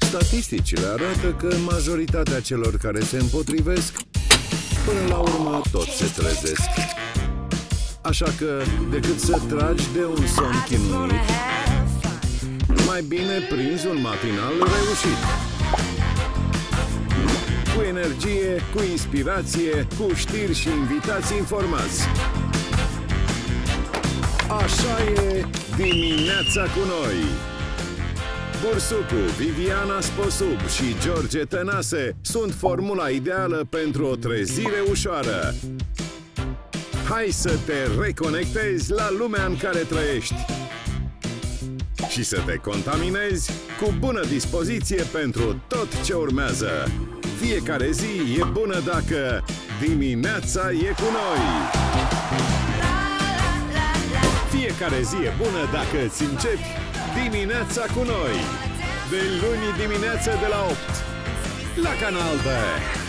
Statisticile arată că majoritatea celor care se împotrivesc, până la urmă tot se trezesc. Așa că, decât să tragi de un somn chinuit, mai bine prinzi un matinal reușit. Cu energie, cu inspirație, cu știri și invitații informați. Așa e dimineața cu noi. Bursucu, Viviana Sposub și George Tănase sunt formula ideală pentru o trezire ușoară. Hai să te reconectezi la lumea în care trăiești și să te contaminezi cu bună dispoziție pentru tot ce urmează. Fiecare zi e bună dacă dimineața e cu noi. Fiecare zi e bună dacă îți începi dimineața cu noi. De luni dimineața de la 8 la Canal D.